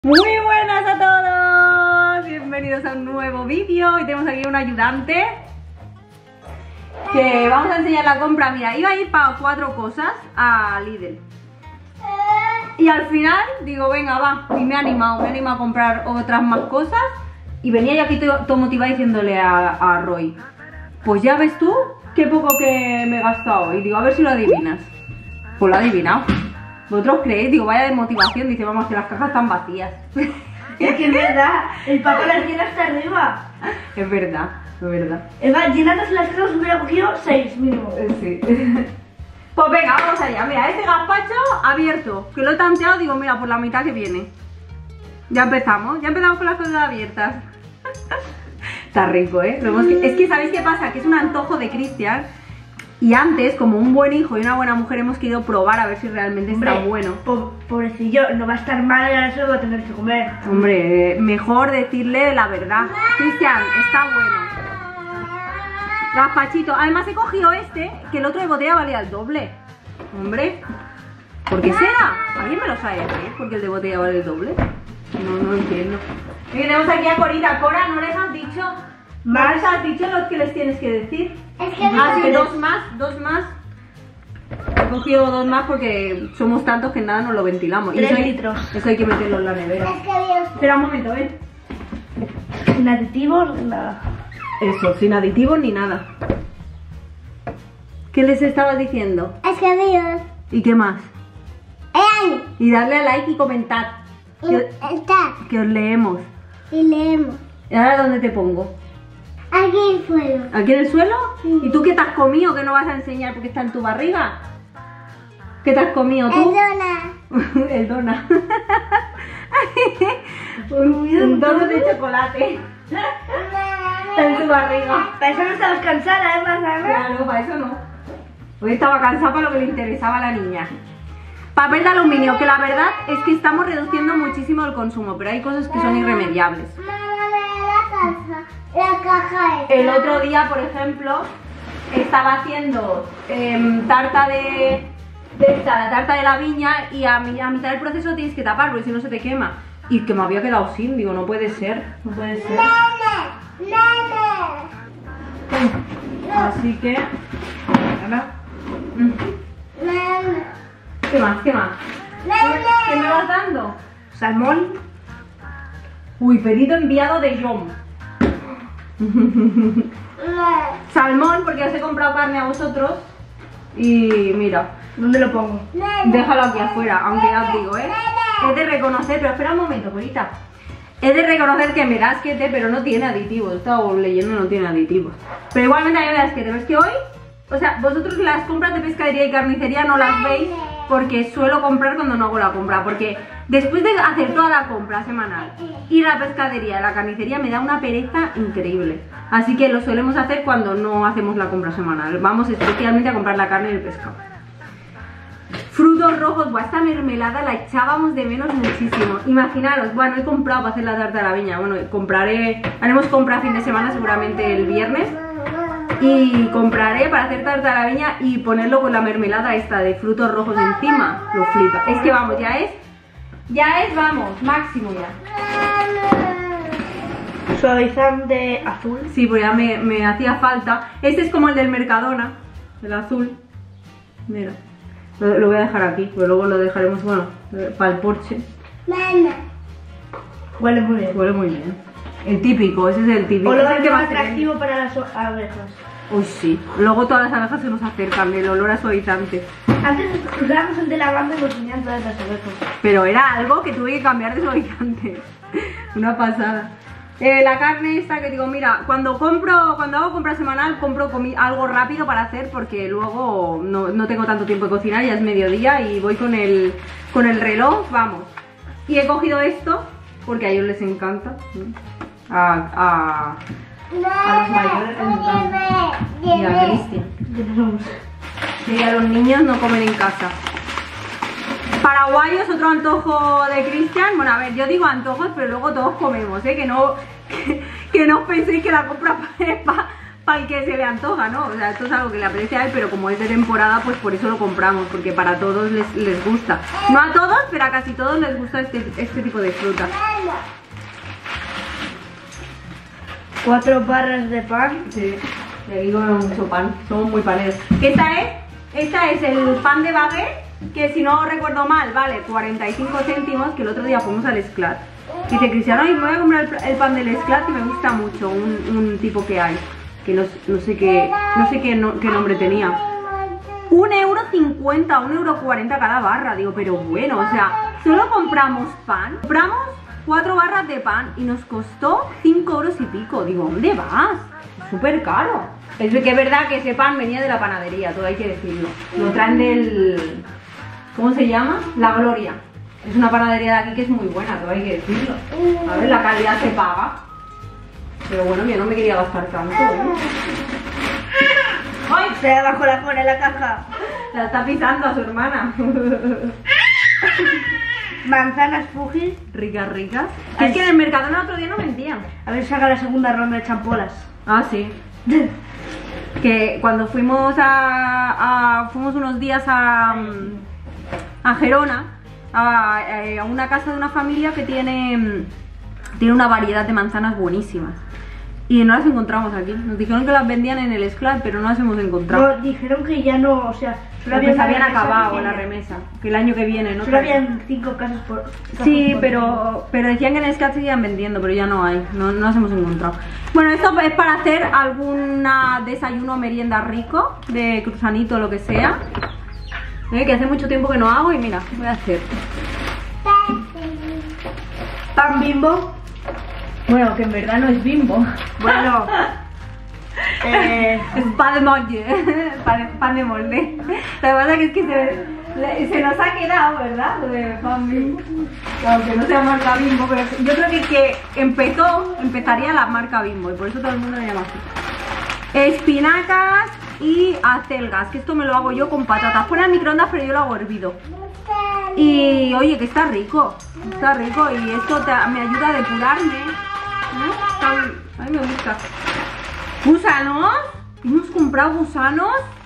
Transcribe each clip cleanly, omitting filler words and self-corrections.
Muy buenas a todos, bienvenidos a un nuevo vídeo. Hoy tenemos aquí un ayudante que vamos a enseñar la compra. Mira, iba a ir para 4 cosas a Lidl y al final digo, venga, va. Y me he animado a comprar otras más cosas. Y venía yo aquí todo motivada diciéndole a Roy, pues ya ves tú qué poco que me he gastado. Y digo, a ver si lo adivinas. Pues lo he adivinado. ¿Vosotros creéis? Digo, vaya de motivación. Dice, vamos, que las cajas están vacías. Es que es verdad, el papá las llena hasta arriba. Es verdad, es verdad. Es más, llenándose las cajas hubiera cogido 6 mínimo. Sí. Pues venga, vamos allá. Mira, este gazpacho abierto, que lo he tanteado, digo, mira, por la mitad que viene. Ya empezamos con las cosas abiertas. Está rico, ¿eh? Es que, ¿sabéis qué pasa? Que es un antojo de Cristian. Y antes, como un buen hijo y una buena mujer, hemos querido probar a ver si realmente está bueno. Pobrecillo, no va a estar mal y ahora se lo va a tener que comer. Hombre, mejor decirle la verdad. Cristian, está bueno. Gazpachito. Además he cogido este, que el otro de botella valía el doble. Hombre, ¿por qué será? ¿Alguien me lo sabe decir? ¿Por qué el de botella vale el doble? No lo entiendo. Y tenemos aquí a Corita. Cora, ¿no les has dicho? ¿No les has dicho los que les tienes que decir? Es que sí, dos más. He cogido 2 más porque somos tantos que nada nos lo ventilamos. 3 litros. Eso hay que meterlo en la nevera. Es que Dios. Espera un momento, ven. Sin aditivos, nada. Eso, sin aditivos ni nada. ¿Qué les estabas diciendo? Es que Dios. ¿Y qué más? ¡Ey! Y darle a like y comentar. Está. Que os leemos. Y leemos. ¿Y ahora dónde te pongo? Aquí el suelo. ¿Aquí en el suelo? Sí. ¿Y tú qué te has comido que no vas a enseñar porque está en tu barriga? ¿Qué te has comido tú? Perdona. El dona. un donut de chocolate. Está en tu barriga. Para eso no estabas cansada, ¿eh, Mazana? Claro, para eso no. Hoy estaba cansada para lo que le interesaba a la niña. Papel de aluminio, que la verdad es que estamos reduciendo muchísimo el consumo, pero hay cosas que son irremediables. La caja es. El otro día, por ejemplo, estaba haciendo tarta la tarta de la viña, y a mitad del proceso tienes que taparlo y si no se te quema. Y que me había quedado sin, digo, no puede ser. Nene. Así que... Nene. ¿Qué más? ¿Qué me vas dando? Salmón. Uy, pedido enviado de John. Salmón, porque os he comprado carne a vosotros. Y mira, ¿Dónde lo pongo? déjalo aquí afuera, aunque ya os digo, he de reconocer, pero espera un momento, Corita. He de reconocer que me da asquete, pero no tiene aditivos. He estado leyendo, no tiene aditivos. Pero igualmente a mí me da asquete. ¿Ves que hoy? O sea, vosotros las compras de pescadería y carnicería no las veis porque suelo comprar cuando no hago la compra. Porque después de hacer toda la compra semanal, ir a la pescadería y a la carnicería me da una pereza increíble. Así que lo solemos hacer cuando no hacemos la compra semanal. Vamos especialmente a comprar la carne y el pescado. Frutos rojos, esta mermelada la echábamos de menos muchísimo. Imaginaros, bueno, he comprado para hacer la tarta de la viña. Bueno, haremos compra a fin de semana, seguramente el viernes. Y compraré para hacer tarta de la viña y ponerlo con la mermelada esta de frutos rojos encima. Lo flipa. Es que vamos, vamos, máximo ya. Suavizante azul. Sí, pues ya me hacía falta. Este es como el del Mercadona, el azul. Mira, lo voy a dejar aquí, pero luego lo dejaremos, bueno, para el porche. Nene. Huele muy bien. Huele muy bien. El típico, ese es el típico. Olor Es el que más atractivo para las abejas. Uy, sí. Luego todas las abejas se nos acercan, el olor a suavizante. Antes usábamos el de lavanda y nos tenían todas las abejas. Pero era algo que tuve que cambiar de suavizante. Una pasada. La carne esta que digo, mira, cuando hago compra semanal, compro algo rápido para hacer porque luego no tengo tanto tiempo de cocinar, ya es mediodía y voy con el reloj, vamos. Y he cogido esto porque a ellos les encanta. A los mayores les encanta. Y a Cristian. Sí, a los niños no comen en casa. Paraguayos, otro antojo de Cristian. Bueno, a ver, yo digo antojos, pero luego todos comemos, que no os penséis que la compra es para el que se le antoja, ¿no? O sea, esto es algo que le apetece a él, pero como es de temporada, pues por eso lo compramos, porque para todos les gusta. No a todos, pero a casi todos les gusta este tipo de fruta. 4 barras de pan. Sí, y aquí comemos mucho pan, somos muy paneros. Esta es el pan de baguette, que si no recuerdo mal, vale 45 céntimos, que el otro día fuimos al Esclat. Dice Cristiano, ay, me voy a comprar el pan del Esclat que me gusta mucho, un tipo que hay, que no sé qué nombre tenía. 1,50 €, 1,40 € cada barra, digo, pero bueno, o sea, solo compramos pan, compramos 4 barras de pan y nos costó 5 € y pico. Digo, ¿dónde vas? Es súper caro. Es que es verdad que ese pan venía de la panadería, todo hay que decirlo. Lo traen del... ¿cómo se llama? La Gloria. Es una panadería de aquí que es muy buena, todo hay que decirlo. A ver, la calidad se paga. Pero bueno, yo no me quería gastar tanto, ¿eh? ¡Ay! Se le bajó la cola en la caja. La está pisando a su hermana. Manzanas Fuji. Ricas, ricas. Que es que en el Mercadona el otro día no vendían. A ver si saca la segunda ronda de champolas. Ah, sí. Que cuando fuimos fuimos unos días a Gerona, a una casa de una familia que tiene una variedad de manzanas buenísimas. Y no las encontramos aquí. Nos dijeron que las vendían en el Esclat, pero no las hemos encontrado. No, dijeron que ya no, o sea, solo Pues habían remesa acabado pequeña. la remesa, que el año que viene, ¿no? Solo habían 5 casas por... Sí, por- pero decían que en el Esclat seguían vendiendo, pero ya no hay, no las hemos encontrado. Bueno, esto es para hacer algún desayuno o merienda rico, de cruzanito o lo que sea. Que hace mucho tiempo que no hago y mira, voy a hacer. Pan Bimbo. Bueno, que en verdad no es Bimbo. Bueno, Es pan de molde, pan de molde. Lo que pasa es que se nos ha quedado, ¿verdad? Lo de pan Bimbo. Aunque no sea marca Bimbo, pero yo creo que empezaría la marca Bimbo y por eso todo el mundo le llama así. Espinacas y acelgas, que esto me lo hago yo con patatas. Pone al microondas, pero yo lo hago hervido. Y oye, que está rico y esto me ayuda a depurarme. A mí me gusta. ¿Gusanos? ¿Hemos comprado gusanos?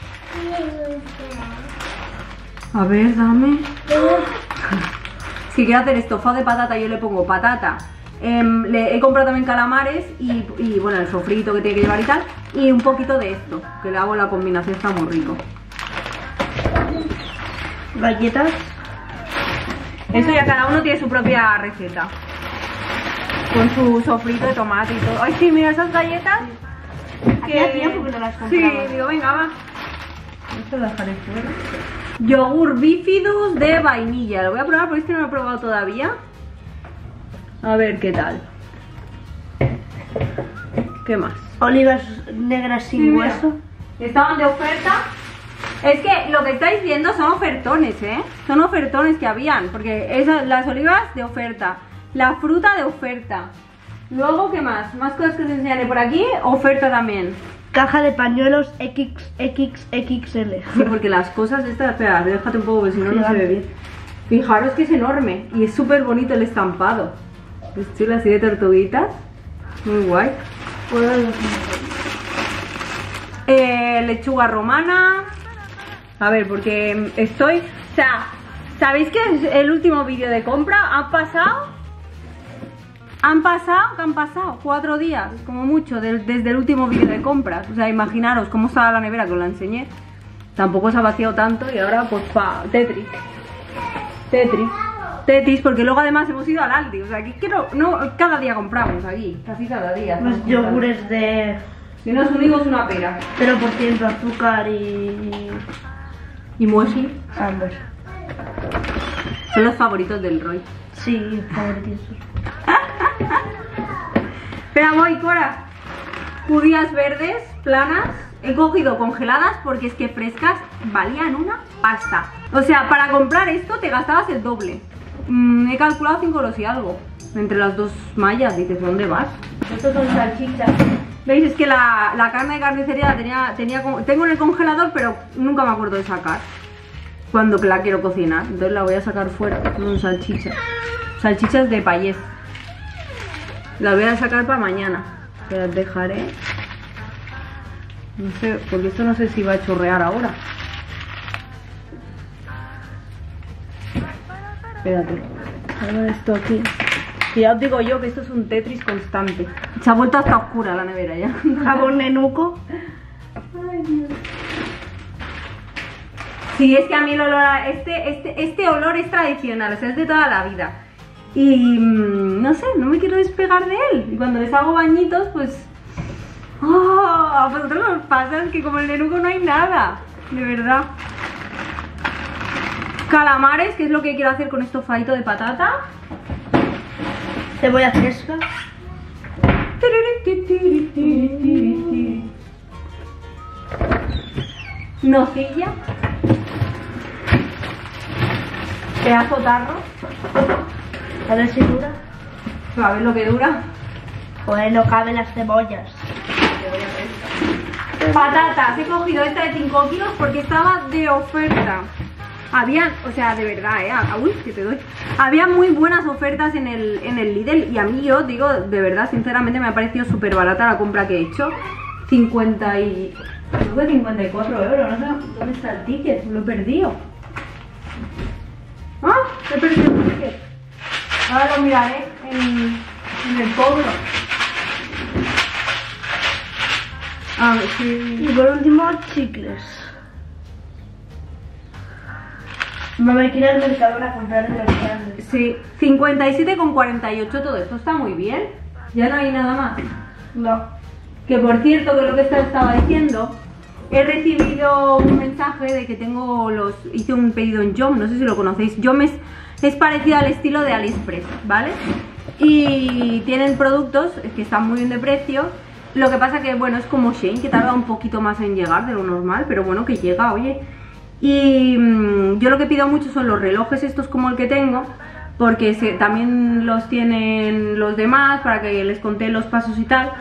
A ver, dame. Si quiero hacer estofado de patata, yo le pongo patata. Le he comprado también calamares y bueno, el sofrito que tiene que llevar y tal. Y un poquito de esto, que le hago la combinación, está muy rico. galletas. Esto ya cada uno tiene su propia receta. Con su sofrito de tomate y todo. Ay, sí, mira esas galletas. Hacía tiempo que no las Sí, compraba. digo, venga, va. Esto lo dejaré fuera. Yogur bifidus de vainilla. Lo voy a probar porque este no lo he probado todavía. A ver qué tal. ¿Qué más? Olivas negras sin Sí, mira. hueso. Estaban de oferta. Es que lo que estáis viendo son ofertones, ¿eh? Son ofertones que habían. Porque las olivas de oferta. La fruta de oferta. Luego, ¿qué más? Más cosas que os enseñaré por aquí. Oferta también. Caja de pañuelos XXXL. Sí, porque las cosas estas... Espera, déjate un poco porque si no, no se ve bien. Fijaros que es enorme. Y es súper bonito el estampado. Es chulo, así de tortuguitas. Muy guay. Lechuga romana. A ver, porque estoy... O sea, ¿sabéis que es el último vídeo de compra? Han pasado 4 días, como mucho, desde el último vídeo de compras. O sea, imaginaros cómo estaba la nevera que os la enseñé. Tampoco se ha vaciado tanto y ahora pues Tetris, porque luego además hemos ido al Aldi. O sea, aquí no, cada día compramos aquí, casi cada día. Los yogures de Si nos unimos una pera. 0% azúcar y muesli. Amber. Son los favoritos del Roy. Sí, favoritos. Espera, voy, Cora. Judías verdes, planas. He cogido congeladas porque es que frescas valían una pasta. O sea, para comprar esto te gastabas el doble. He calculado 5 euros y algo. Entre las dos mallas, dices, ¿dónde vas? Estos son salchichas. ¿Veis? Es que la carne de carnicería tengo en el congelador, pero nunca me acuerdo de sacar cuando la quiero cocinar. Entonces la voy a sacar fuera. Son salchichas. Salchichas de payés. Las voy a sacar para mañana. Que las dejaré. No sé, porque esto no sé si va a chorrear ahora. Espérate. A ver esto aquí. Que ya os digo yo que esto es un Tetris constante. Se ha vuelto hasta oscura la nevera ya. Jabón nenuco. Ay, Dios. Sí, es que a mí el olor a este olor es tradicional, o sea, es de toda la vida. Y no sé, no me quiero despegar de él. Y cuando les hago bañitos, pues... ¡Oh! A vosotros os pasa, es que como el nenuco no hay nada. De verdad. Calamares, que es lo que quiero hacer con estofadito de patata. Cebolla fresca. Nocilla. Pedazo tarro. A ver si dura. A ver lo que dura. Joder, no caben las cebollas. Patatas, he cogido esta de 5 kilos porque estaba de oferta. Había, o sea, de verdad, uy, que te doy. Había muy buenas ofertas en el Lidl y a mí yo digo, de verdad, sinceramente me ha parecido súper barata la compra que he hecho. 50 y... creo que 54 euros, no sé dónde está el ticket, lo he perdido. Ah, he perdido el ticket. Ahora lo miraré en el cobro. A ver si... Y por último, chicles. Me voy a ir al Mercadona a comprar en los grandes. Sí, 57,48 todo esto, está muy bien. Ya no hay nada más. No. Que por cierto, que lo que estaba diciendo, he recibido un mensaje de que hice un pedido en Yom, no sé si lo conocéis. Yom es parecido al estilo de AliExpress, ¿vale? Y tienen productos que están muy bien de precio. Lo que pasa que, bueno, es como Shein, que tarda un poquito más en llegar de lo normal, pero bueno, que llega, oye. Y yo lo que pido mucho son los relojes estos como el que tengo, porque también los tienen los demás para que les conté los pasos y tal.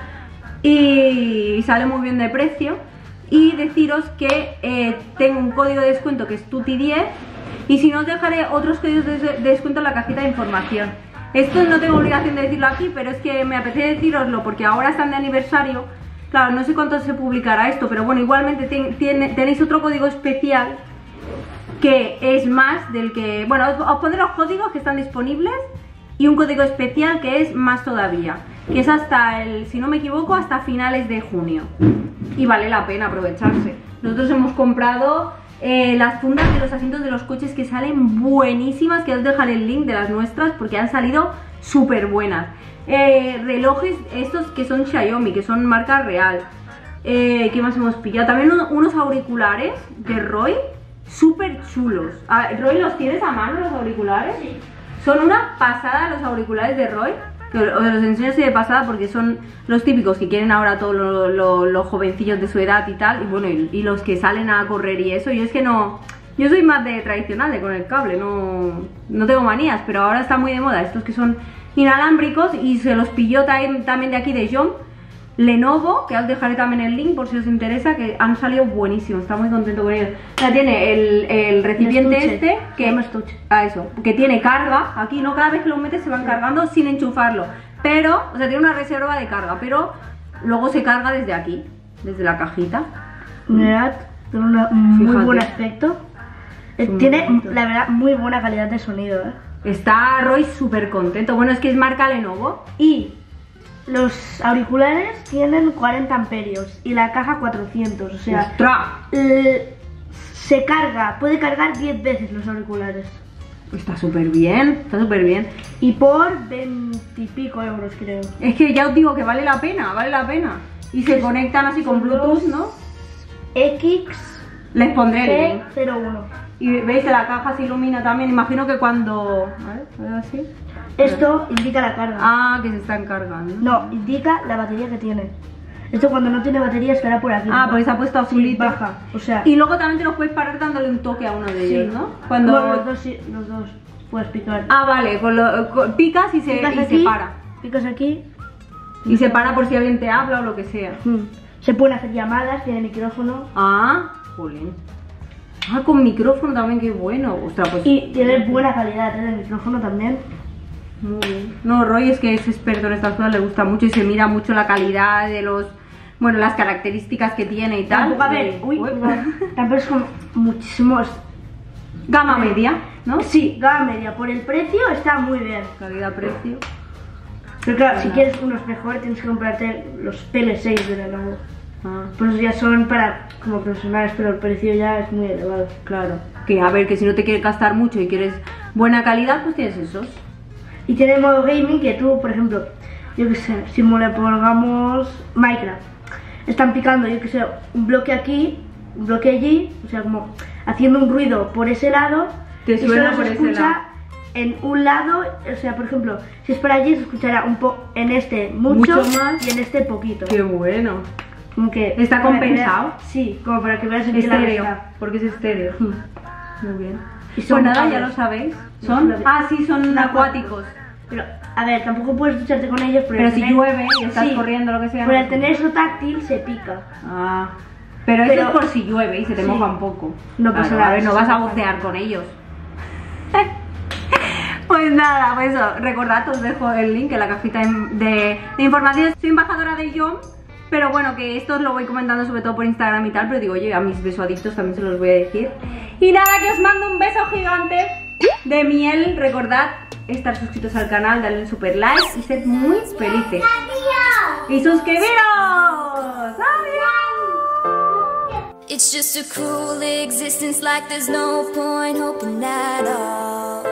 Y sale muy bien de precio. Y deciros que tengo un código de descuento que es TUTI10. Y si no, os dejaré otros códigos de descuento en la cajita de información. Esto no tengo obligación de decirlo aquí, pero es que me apetece deciroslo porque ahora están de aniversario. Claro, no sé cuánto se publicará esto, pero bueno, igualmente tenéis otro código especial que es más del que... Bueno, os pondré los códigos que están disponibles y un código especial que es más todavía, que es hasta si no me equivoco, hasta finales de junio. Y vale la pena aprovecharse. Nosotros hemos comprado las fundas de los asientos de los coches que salen buenísimas, que os dejaré el link de las nuestras porque han salido súper buenas. Relojes estos que son Xiaomi, que son marca real. ¿Qué más hemos pillado? También unos auriculares de Roy, súper chulos. Roy, ¿los tienes a mano los auriculares? Sí. Son una pasada los auriculares de Roy. Que os los enseño así de pasada porque son los típicos que quieren ahora todos los jovencillos de su edad y tal. Y bueno, y los que salen a correr y eso. Yo es que no... Yo soy más de tradicional, de con el cable, no tengo manías, pero ahora está muy de moda estos que son inalámbricos y se los pilló también de aquí de John. Lenovo, que os dejaré también el link por si os interesa, que han salido buenísimos, está muy contento con ellos. O sea, tiene el recipiente este, que tiene carga, aquí no, cada vez que lo metes se van cargando sin enchufarlo. Pero, o sea, tiene una reserva de carga, pero luego se carga desde aquí, desde la cajita. Mirad, tiene un muy buen aspecto. Tiene, la verdad, muy buena calidad de sonido, Está Roy súper contento. Bueno, es que es marca Lenovo. Y los auriculares tienen 40 amperios y la caja 400, o sea, se carga, puede cargar 10 veces los auriculares. Está súper bien, está súper bien. Y por 20 y pico euros, creo. Es que ya os digo que vale la pena, vale la pena. Y se conectan así con Bluetooth, ¿no? Les pondré el link. X01. Y veis que la caja se ilumina también, imagino que cuando... A ver así. Esto indica la carga. Ah, que se están cargando. No, indica la batería que tiene. Esto cuando no tiene batería estará por aquí. Ah, porque se ha puesto azulito. Sí, baja, o sea... Y luego también te los puedes parar dándole un toque a uno de ellos, ¿no? Cuando... Bueno, los dos, sí, los dos. Puedes picar. Ah, vale, picas y se para. Picas aquí. Y se para por si alguien te habla o lo que sea. Se pueden hacer llamadas, tiene micrófono. Ah, jolín. Ah, con micrófono también, qué bueno. Ostras, pues... Y tiene buena calidad, el micrófono también. Muy bien. No, Roy es que es experto en estas cosas, le gusta mucho y se mira mucho la calidad de los bueno, las características que tiene y tal. Tampoco, a ver, tampoco es como muchísimos. Gama media, ¿no? Sí, gama media. Por el precio está muy bien. Calidad-precio. Pero claro, si quieres unos mejores tienes que comprarte los PL6 de Lenovo. Pues ya son para como profesionales, pero el precio ya es muy elevado. Claro. Que a ver, que si no te quieres gastar mucho y quieres buena calidad, pues tienes esos. Y tiene modo gaming que tú, por ejemplo, yo que sé, si le pongamos Minecraft, están picando, yo que sé, un bloque aquí, un bloque allí, o sea, como haciendo un ruido por ese lado, te suena por se ese escucha lado. En un lado, o sea, por ejemplo, si es por allí se escuchará un poco en este mucho más y en este poquito. Qué bueno. Como que ¿Está compensado? Sí, como para que veas en qué lado Estéreo, está. porque es estéreo. Muy bien. Y son Pues nada, cables. ya lo sabéis. ¿Son? Ah, sí, son acuáticos. Pero, a ver, tampoco puedes ducharte con ellos, Pero si llueve y estás corriendo, lo que sea. Pero al tener eso táctil se pica. Ah. Pero eso es por si llueve y se te moja un poco. No pasa nada. A ver, no vas a bucear con ellos. Pues nada, pues eso, recordad, os dejo el link en la cajita de información. Soy embajadora de Yom, pero bueno, que esto os lo voy comentando sobre todo por Instagram y tal, pero digo, oye, a mis besoadictos también se los voy a decir. Y nada, que os mando un beso gigante de miel. Recordad estar suscritos al canal, darle un super like y sed muy felices. Adiós. ¡Y suscribiros! ¡Adiós! It's just a cruel existence, like there's no point hoping at all.